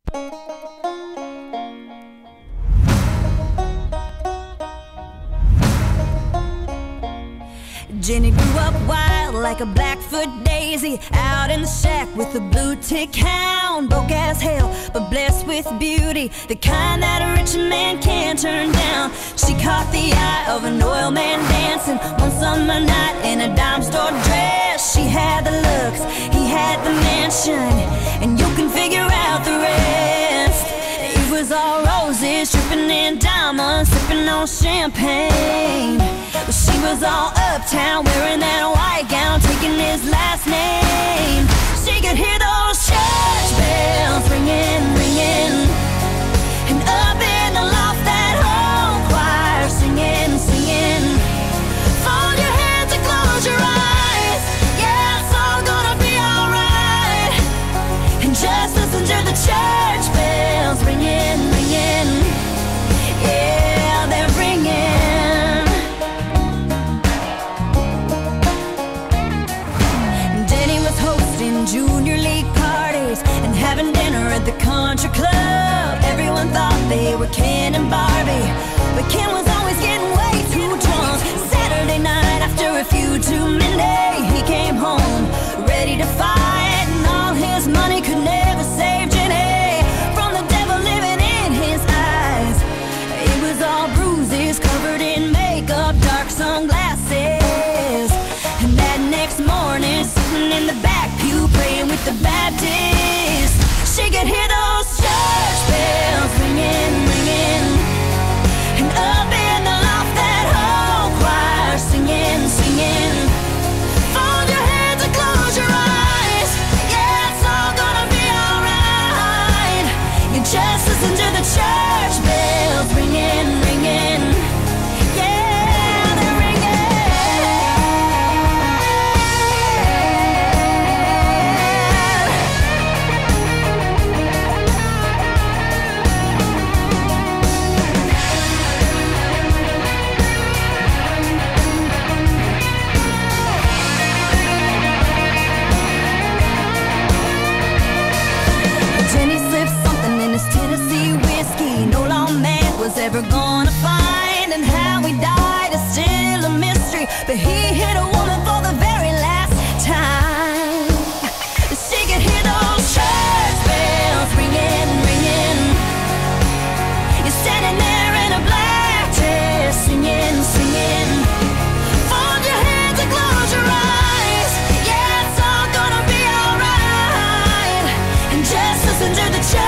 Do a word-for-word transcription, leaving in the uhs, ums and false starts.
Jenny grew up wild like a Blackfoot daisy, out in the shack with a blue tick hound. Broke as hell, but blessed with beauty, the kind that a rich man can't turn down. She caught the eye of an oil man dancing one summer night in a dime store dress. She had the looks, he had the mansion, and you can figure out the rest. It was all roses, dripping in diamonds, sipping on champagne. Well, she was all uptown, wearing that white gown, taking his last name. She could hear those church bells ringing, ringing, and up in the loft that whole choir singing, singing. Fold your hands and close your eyes, yeah, it's all gonna be alright. And just listen to the church bells ringing, ringing, yeah, they're ringing. Junior league parties and having dinner at the country club. Everyone thought they were Ken and Barbie, but Ken was always getting way too drunk. Saturday night after a few too many, he came home ready to fight, and all his money could never save Jenny from the devil living in his eyes. It was all bruises, covered in makeup, dark sunglasses, and that next morning, sitting in the back pew praying with the Baptists, she could hear those church bells ringing, ringing, and up in the loft that whole choir singing, singing. Fold your hands and close your eyes, yeah, it's all gonna be alright. You just listen to the church bells ringing, ringing, yeah, they're ringing. Ever gonna find, and how he died is still a mystery, but he hit a woman for the very last time. She could hear those church bells ringing, ringing. You're standing there in a black dress, singing, singing. Fold your hands and close your eyes, yeah, it's all gonna be alright. And just listen to the church